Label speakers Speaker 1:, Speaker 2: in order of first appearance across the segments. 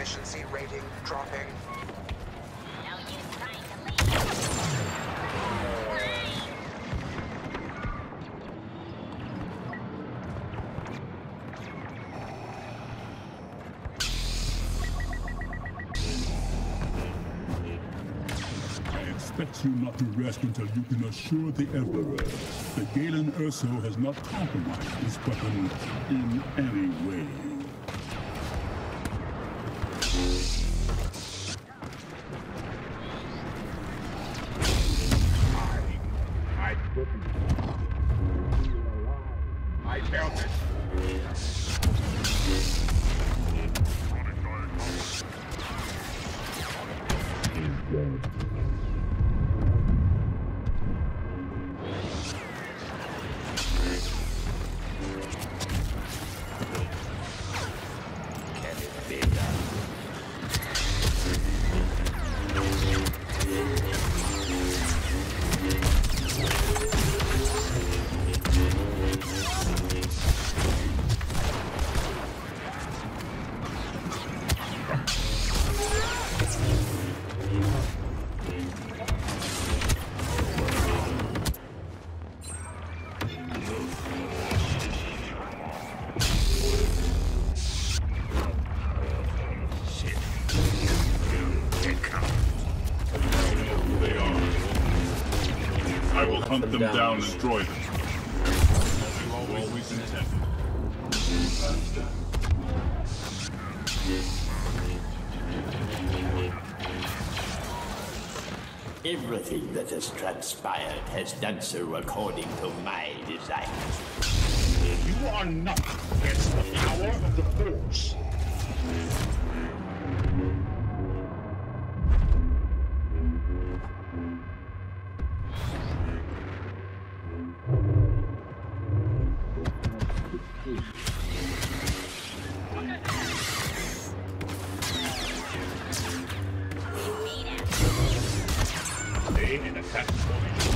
Speaker 1: Efficiency rating dropping.
Speaker 2: No use trying to leave.
Speaker 3: I expect you not to rest until you can assure the Emperor that Galen Erso has not compromised this weapon in any way.
Speaker 4: I felt it.
Speaker 1: Can it be done?
Speaker 3: I will hunt them down and destroy them. As you always intended.
Speaker 5: Everything that has transpired has done so according to my desires.
Speaker 4: You are not against the power of the Force. Stay in attack formation.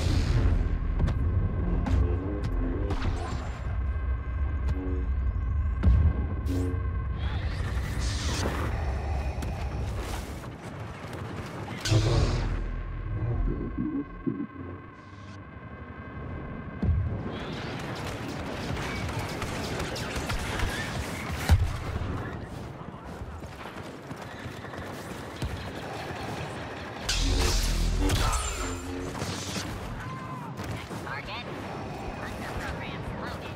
Speaker 2: Target. Hunter program loaded.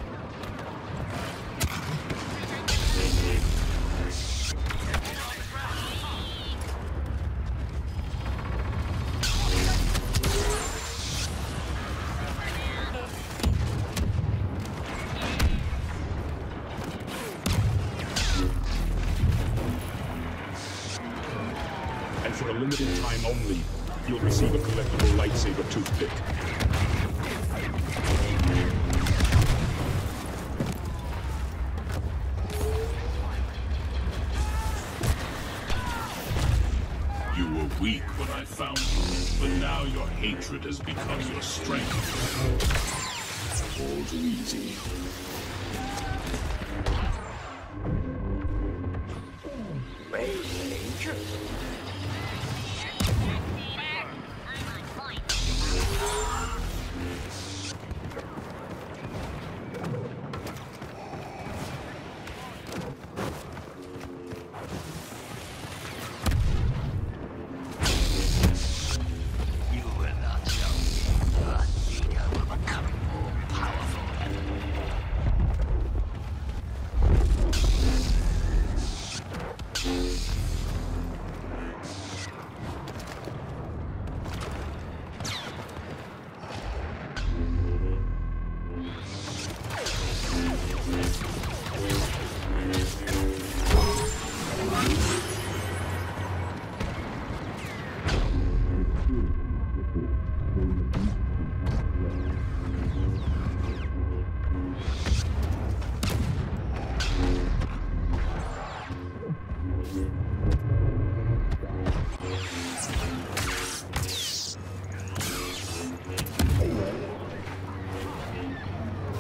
Speaker 4: And for a limited time only, you'll receive a collectible lightsaber toothpick.
Speaker 3: You were weak when I found you, but now your hatred has become your strength. All too easy.
Speaker 1: Ranger?
Speaker 2: I'm on point.
Speaker 5: You will not show me. Your ego will become more powerful.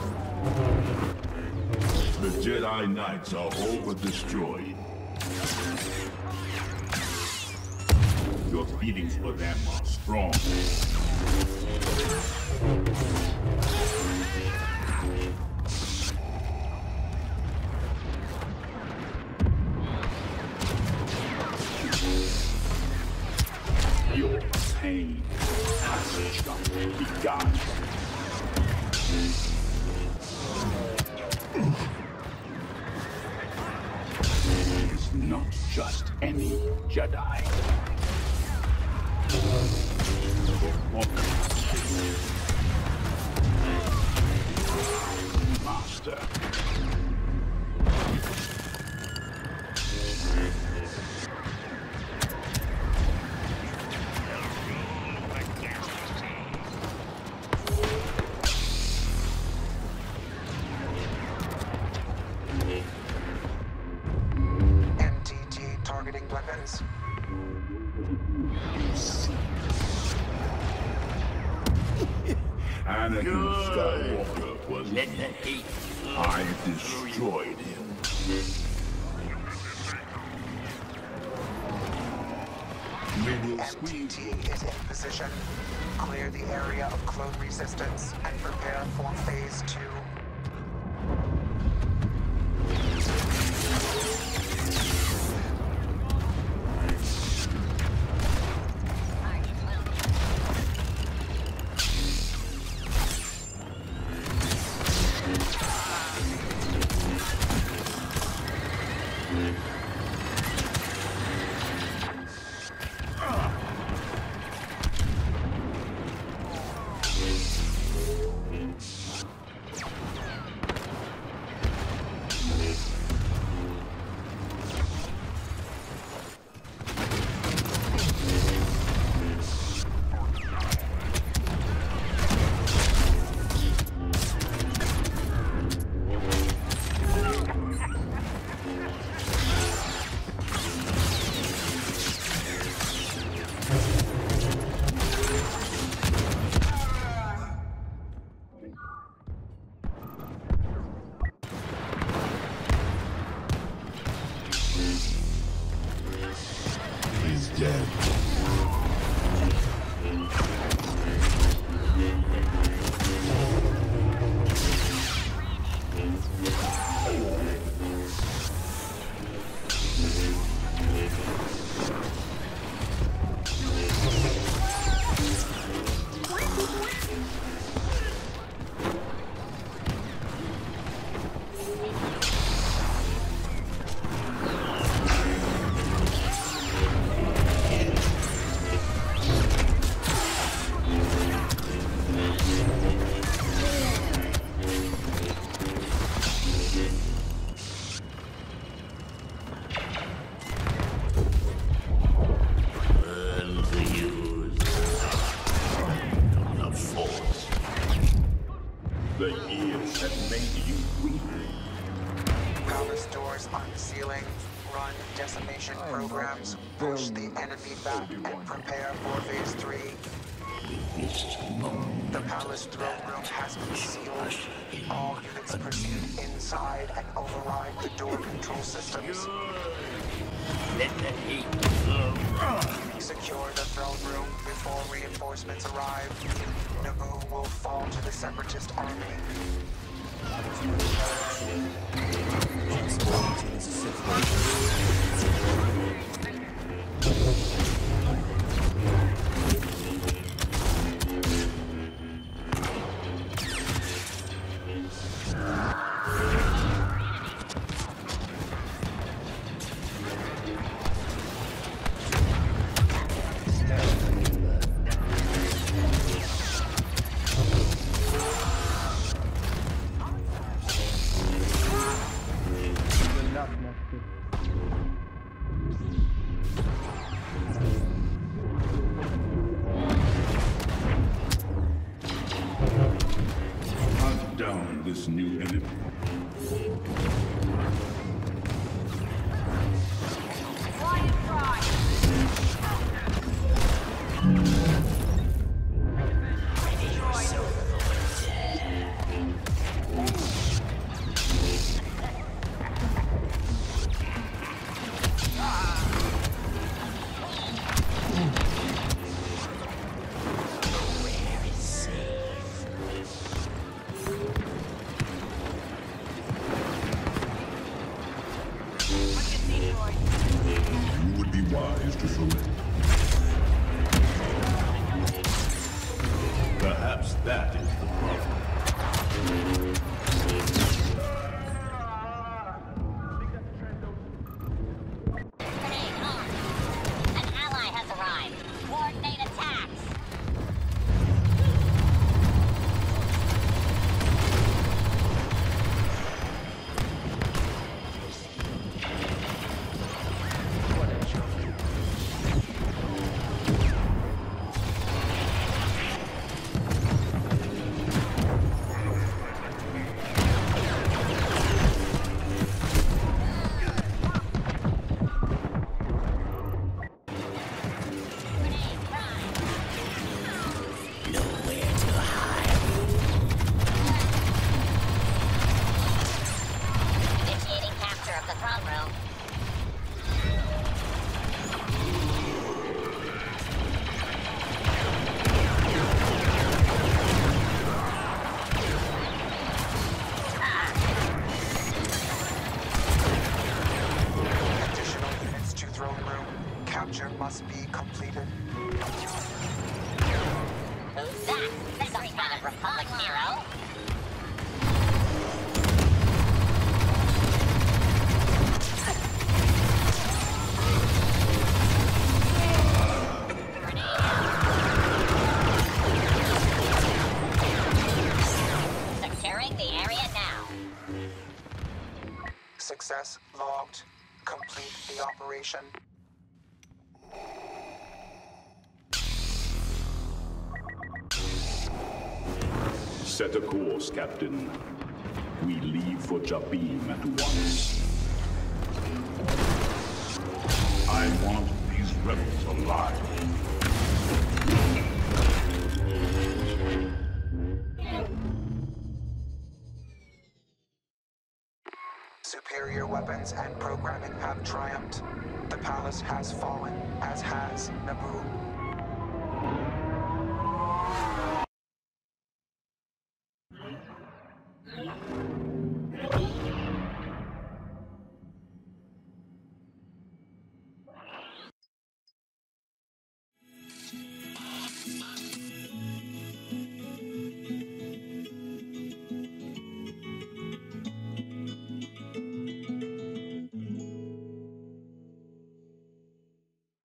Speaker 3: The Jedi Knights are all but destroyed. Your feelings for them are strong. Your pain has just begun. He's not just any Jedi. Master.
Speaker 1: MTT targeting weapons.
Speaker 3: Anakin Skywalker was
Speaker 5: Let the hate
Speaker 3: I destroyed him. We will squeeze
Speaker 1: MTT is in position. Clear the area of clone resistance and prepare for phase 2.
Speaker 2: Target located.
Speaker 3: He's dead.
Speaker 5: learn to use the Force.
Speaker 3: The years have made you weak.
Speaker 1: Palace doors unsealing. Run decimation programs. Push the enemy back and prepare for phase 3. The palace throne room has been sealed. All units proceed inside and override the door control systems.
Speaker 5: Let the hate
Speaker 1: Secure the throne room before reinforcements arrive. Naboo will fall to the Separatist army.
Speaker 3: Hunt down this new enemy.
Speaker 2: Quiet drive. What you see, Droid?
Speaker 3: You would be wise to surrender. Perhaps that is the problem.
Speaker 2: Grenade armed. An ally has arrived. Coordinate attacks. Initiating capture of the throne room.
Speaker 1: Additional units to throne room. Capture must be completed.
Speaker 2: Who's that? Some kind of Republic hero? Securing the area now.
Speaker 1: Success logged. Complete the operation.
Speaker 3: Set a course, Captain. We leave for Jabim at once. I want these rebels alive.
Speaker 1: Superior weapons and programming have triumphed. The palace has fallen, as has Naboo.